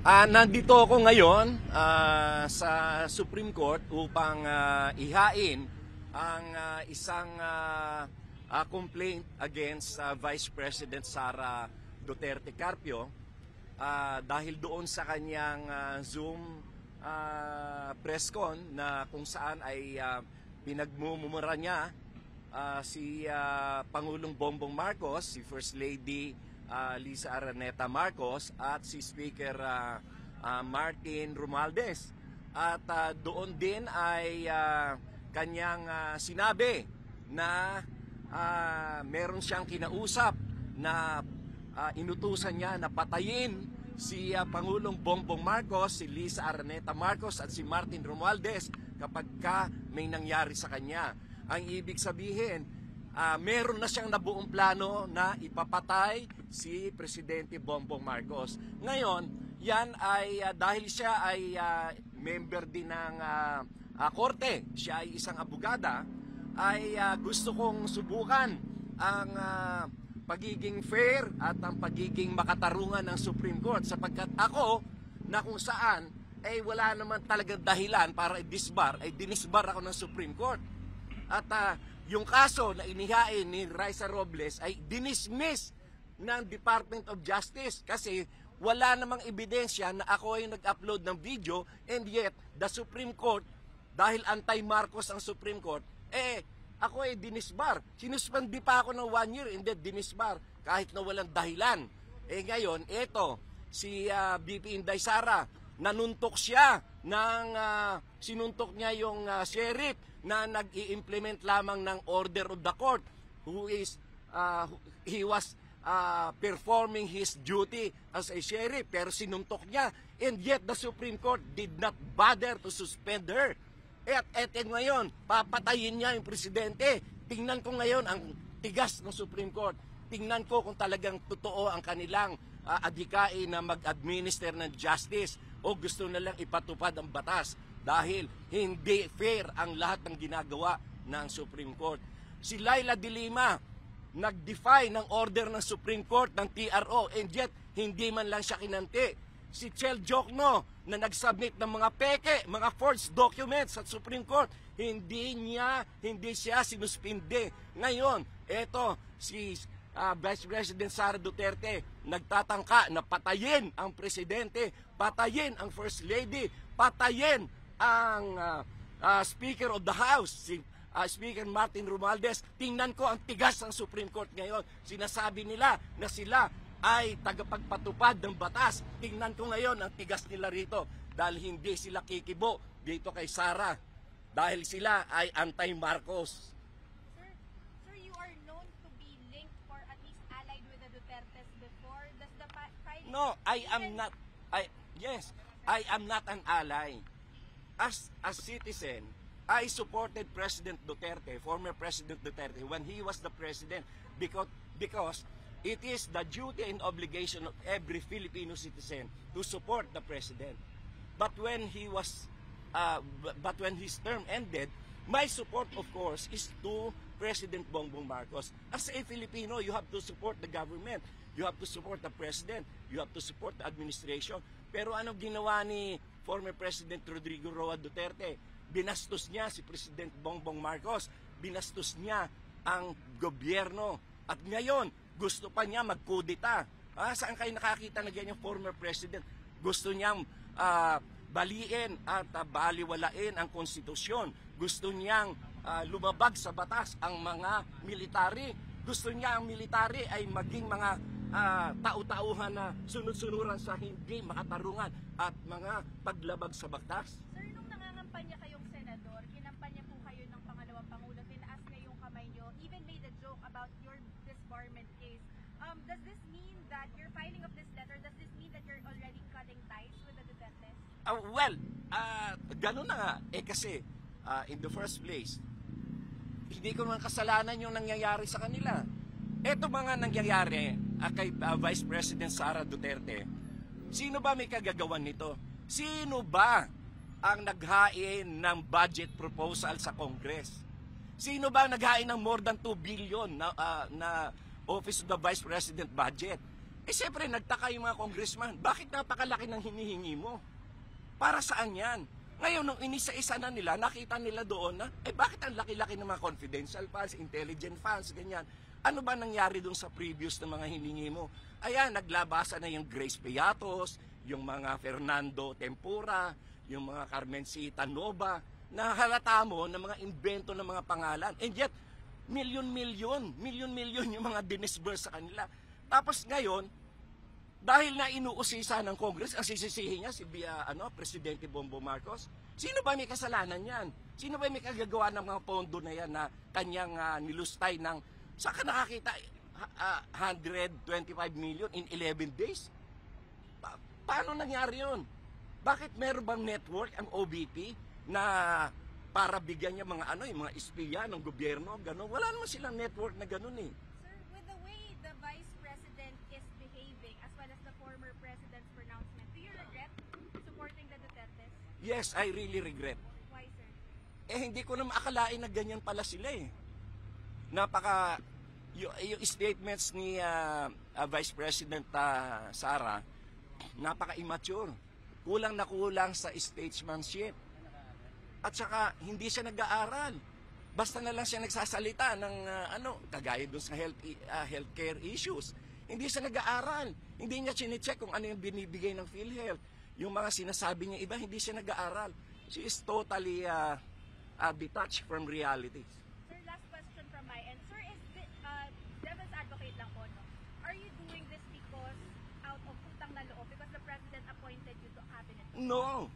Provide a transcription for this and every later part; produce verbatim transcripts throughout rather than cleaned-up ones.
Uh, nandito ako ngayon uh, sa Supreme Court upang uh, ihain ang uh, isang uh, uh, complaint against uh, Vice President Sara Duterte Carpio uh, dahil doon sa kanyang uh, Zoom uh, press con na kung saan ay uh, pinagmumura niya uh, si uh, Pangulong Bongbong Marcos, si First Lady Uh, Lisa Araneta Marcos at si Speaker uh, uh, Martin Romualdez. At uh, doon din ay uh, kanyang uh, sinabi na uh, meron siyang kinausap na uh, inutusan niya na patayin si uh, Pangulong Bongbong Marcos, si Lisa Araneta Marcos at si Martin Romualdez kapag ka may nangyari sa kanya. Ang ibig sabihin, Uh, meron na siyang nabuong plano na ipapatay si Presidente Bongbong Marcos. Ngayon, yan ay uh, dahil siya ay uh, member din ng uh, uh, korte, siya ay isang abogada, ay uh, gusto kong subukan ang uh, pagiging fair at ang pagiging makatarungan ng Supreme Court sapagkat ako na kung saan ay wala naman talagang dahilan para i-disbar, ay dinisbar ako ng Supreme Court. At uh, yung kaso na inihain ni Raisa Robles ay dinismiss ng Department of Justice kasi wala namang ebidensya na ako ay nag-upload ng video, and yet the Supreme Court, dahil anti-Marcos ang Supreme Court, eh ako ay dinisbar. Sinuspandi pa ako ng one year and then dinisbar kahit na walang dahilan. Eh ngayon, eto, si uh, V P Inday Sara, nanuntok siya ng uh, sinuntok niya yung uh, sheriff na nag-i-implement lamang ng order of the court who is uh, he was uh, performing his duty as a sheriff, pero sinuntok niya, and yet the Supreme Court did not bother to suspend her. At eto ngayon, papatayin niya yung presidente. Tingnan ko ngayon ang tigas ng Supreme Court. Tingnan ko kung talagang totoo ang kanilang uh, adhikain na mag-administer ng justice o gusto na lang ipatupad ang batas dahil hindi fair ang lahat ng ginagawa ng Supreme Court. Si Laila de Lima nag-defy ng order ng Supreme Court ng T R O, and yet hindi man lang siya kinanti. Si Chel Jokno na nag-submit ng mga peke, mga forged documents sa Supreme Court, hindi niya, hindi siya sinuspinde. Ngayon, eto si uh, Vice President Sara Duterte nagtatangka na patayin ang presidente, patayin ang First Lady, patayin ang uh, uh, Speaker of the House, si uh, Speaker Martin Romualdez. Tingnan ko ang tigas ng Supreme Court ngayon. Sinasabi nila na sila ay tagapagpatupad ng batas. Tingnan ko ngayon ang tigas nila rito dahil hindi sila kikibo dito kay Sara dahil sila ay anti-Marcos. Sir, sir, you are known to be linked or at least allied with the Dutertes before. Does the filing... No, I am not. I yes, I am not an ally. As a citizen, I supported President Duterte, former President Duterte, when he was the president, because because it is the duty and obligation of every Filipino citizen to support the president. But when he was, uh, but when his term ended, my support, of course, is to President Bongbong Marcos. As a Filipino, you have to support the government, you have to support the president, you have to support the administration. Pero anong ginawa ni former President Rodrigo Roa Duterte? Binastos niya si President Bongbong Marcos, binastos niya ang gobyerno, at ngayon gusto pa niya magkudeta. Ah, saan kayo nakakita na ganyan former president? Gusto niyang uh, baliin at uh, baliwalain ang konstitusyon. Gusto niyang uh, lumabag sa batas ang mga military. Gusto niya ang military ay maging mga uh, tau-tauhan na sunod-sunuran sa hindi makatarungan at mga paglabag sa batas. Sir, nung nangangampanya kayong senador, kinampanya po kayo ng pangalawang pangulo, tinaas na yung kamay nyo, even made a joke about your disbarment case. Um, does this mean that your filing of this letter, does this mean that you're already cutting ties with the Dutertes? Uh, well, uh, ganun na nga. Eh kasi, uh, in the first place, hindi ko naman kasalanan yung nangyayari sa kanila. Eto mga nangyayari uh, kay uh, Vice President Sara Duterte, sino ba may kagagawan nito? Sino ba ang naghain ng budget proposal sa Congress? Sino ba naghain ng more than two billion na, uh, na Office of the Vice President budget? Eh siyempre, nagtaka yung mga congressman, bakit napakalaki ng hinihingi mo? Para saan yan? Ngayon, nung inisa-isa na nila, nakita nila doon na, eh bakit ang laki-laki ng mga confidential funds, intelligent funds, ganyan? Ano ba nangyari doon sa previous na mga hiningi mo? Ayan, naglabasa na yung Grace Piatos, yung mga Fernando Tempura, yung mga Carmencita Nova, na halata mo ng mga invento ng mga pangalan. And yet, milyon-milyon, milyon-milyon yung mga dinisburse sa kanila. Tapos ngayon, dahil na inuusisa ng Congress, ang sisisihin niya si uh, ano, Presidente Bongbong Marcos, sino ba may kasalanan yan? Sino ba may kagagawa ng mga pondo na yan na kanyang uh, nilustay ng, saan ka nakakita, uh, one hundred twenty-five million in eleven days? Pa paano nangyari yun? Bakit meron bang network ang O B P na para bigyan niya mga ano, yung mga espiya ng gobyerno, gano'n? Wala naman silang network na gano'n eh. Sir, with the way the Vice President is behaving, as well as the former President's pronouncement, do you regret supporting the Dutertes? Yes, I really regret. Why, sir? Eh, hindi ko na maakalain na ganyan pala sila eh. Napaka, yung, yung statements ni uh, uh, Vice President uh, Sara, napaka-immature. Kulang na kulang sa statesmanship. At saka, hindi siya nag-aaral. Basta na lang siya nagsasalita ng uh, ano, kagaya doon sa health, uh, healthcare issues. Hindi siya nag-aaral. Hindi niya chine-check kung ano yung binibigay ng PhilHealth. Yung mga sinasabi niya iba, hindi siya nag-aaral. She is totally uh, uh, detached from reality. Sir, last question from my end. Sir, is the, uh, devil's advocate lang po, no? Are you doing this because out of utang na loob? Because the President appointed you to cabinet? No.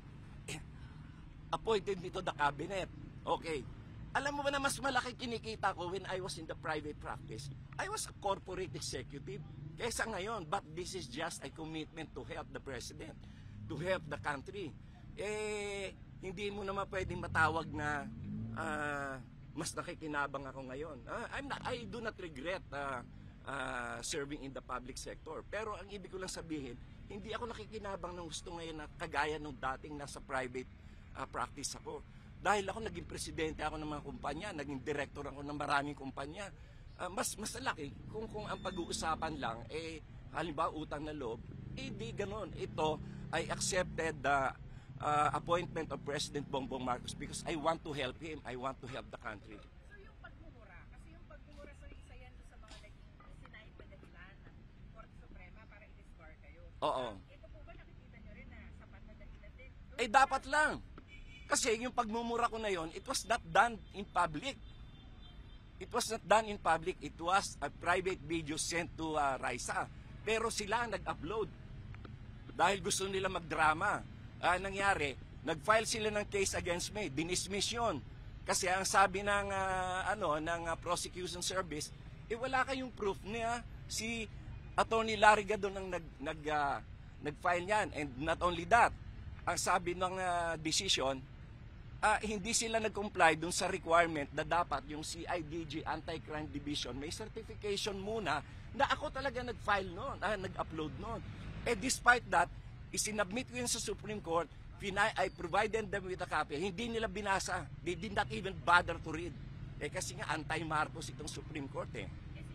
Appointed me to the cabinet. Okay. Alam mo ba na mas malaki kinikita ko when I was in the private practice? I was a corporate executive. Kesa ngayon, but this is just a commitment to help the President, to help the country. Eh, hindi mo naman pwedeng matawag na uh, mas nakikinabang ako ngayon. Uh, I'm not, I do not regret uh, uh, serving in the public sector. Pero ang ibig ko lang sabihin, hindi ako nakikinabang ng gusto ngayon na kagaya nung dating nasa private uh, practice ako. Dahil ako naging presidente ako ng mga kumpanya, naging director ako ng maraming kumpanya. Uh, mas mas laki kung kung ang pag-uusapan lang eh halimbawa utang na loob, eh di ganoon. Ito I accepted the uh, appointment of President Bongbong Marcos because I want to help him. I want to help the country. So yung pagmumura, kasi yung pagmumura so isa yan sa mga naging sinayin na dahilan ng Korte Suprema para i-disbar kayo. Oo. Ito po ba nakikita nyo rin na sapat na dahilan din? Eh dapat lang. Kasi yung pagmumura ko na yon, it was not done in public. It was not done in public. It was a private video sent to uh, Raisa. Pero sila nag-upload. Dahil gusto nila magdrama. Uh, nangyari, nag-file sila ng case against me. Dinismiss yun. Kasi ang sabi ng, uh, ano, ng uh, prosecution service, eh wala kayong proof niya. Si Attorney Larry Gadon ang nag, nag, uh, nag-file yan. And not only that, ang sabi ng uh, decision, Uh, hindi sila nag-comply dun sa requirement na dapat yung C I D G Anti-Crime Division may certification muna na ako talaga nag-file noon, uh, nag-upload noon. Eh despite that, isinabmit ko yun sa Supreme Court, I provided them with a copy. Hindi nila binasa. They did not even bother to read. Eh kasi nga anti-Marcos itong Supreme Court eh.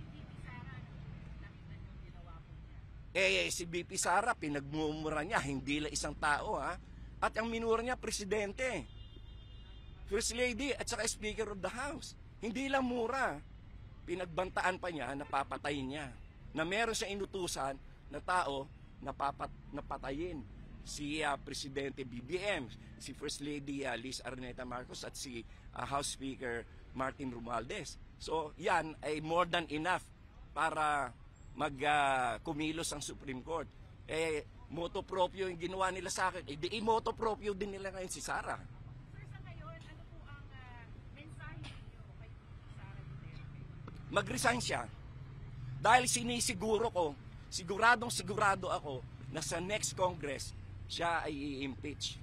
Eh si V P Sara, pinagmumura niya, hindi lang isang tao ha. At ang minura niya, presidente. First Lady at saka Speaker of the House. Hindi lang mura. Pinagbantaan pa niya na papatayin niya. Na meron siyang inutusan na tao na papat, napatayin. Si uh, Presidente B B M, si First Lady uh, Liz Araneta Marcos at si uh, House Speaker Martin Romualdez. So yan ay more than enough para mag-kumilos uh, ang Supreme Court. Eh, motu propio yung ginawa nila sa akin. Eh, di motu propio din nila ngayon si Sara. Mag-resign siya. Dahil sinisiguro ko, siguradong sigurado ako na sa next Congress, siya ay i-impeach.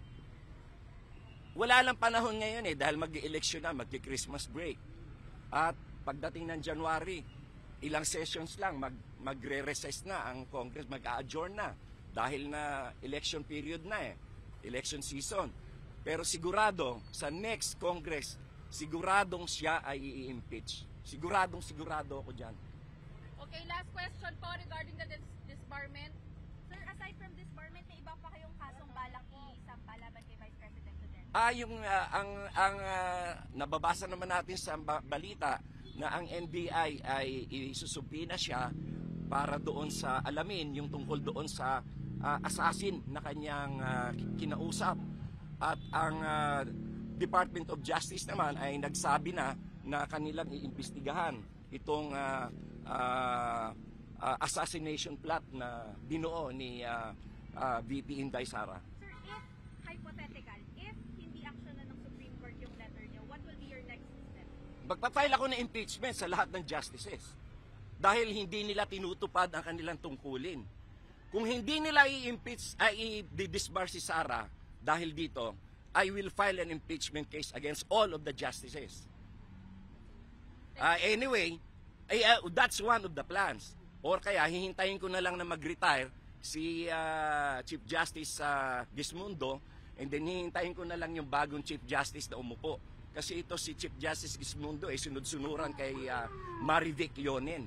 Wala lang panahon ngayon eh, dahil mag-eleksyon na, mag-Christmas break. At pagdating ng January, ilang sessions lang, mag magre-recess na ang Congress, mag-a-adjourn na. Dahil na election period na eh, election season. Pero sigurado, sa next Congress, siguradong siya ay i-impeach. Siguradong sigurado ako dyan. Okay, last question po regarding the dis disbarment. Sir, aside from disbarment, may iba pa kayong kasong balak isampa laban kay Vice President Duterte? Ah, yung ah, ang ang ah, nababasa naman natin sa ba- balita na ang N B I ay isusubina siya para doon sa alamin yung tungkol doon sa ah, assassin na kanyang ah, kinausap. At ang ah, Department of Justice naman ay nagsabi na na kanilang iimbestigahan itong ah, ah, ah, assassination plot na binuo ni ah, ah, V P Inday Sara. Sir, if, hypothetical, if hindi action na ng Supreme Court yung letter nyo, what will be your next step? Magpa-file ako ng impeachment sa lahat ng justices dahil hindi nila tinutupad ang kanilang tungkulin. Kung hindi nila i-impeach, ay i-disbar si Sara dahil dito, I will file an impeachment case against all of the justices. Uh, anyway, ay, uh, that's one of the plans. Or kaya hihintayin ko na lang na mag-retire si uh, Chief Justice uh, Gismundo, and then hihintayin ko na lang yung bagong Chief Justice na umupo. Kasi ito si Chief Justice Gismundo ay eh, sunod-sunuran kay uh, Marivic Yonen.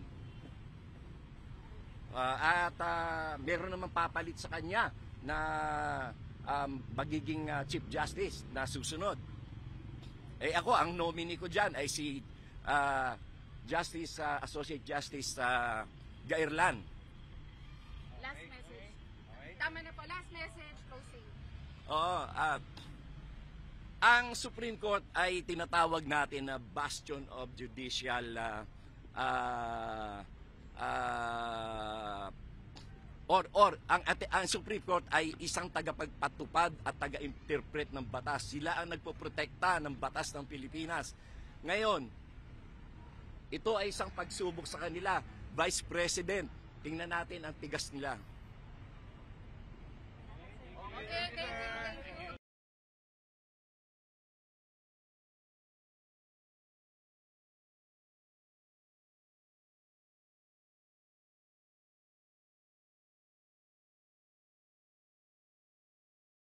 Uh, at uh, meron naman papalit sa kanya na um, magiging uh, Chief Justice na susunod. Eh ako, ang nominee ko dyan ay si uh, Justice, uh, Associate Justice uh, Gairlan. Last message. Tama na po. Last message. Closing. Oo. Uh, ang Supreme Court ay tinatawag natin na bastion of judicial uh, uh, uh, or or ang, ang Supreme Court ay isang tagapagpatupad at taga-interpret ng batas. Sila ang nagpoprotekta ng batas ng Pilipinas. Ngayon, ito ay isang pagsubok sa kanila. Vice President, tingnan natin ang tigas nila. Okay, thank you.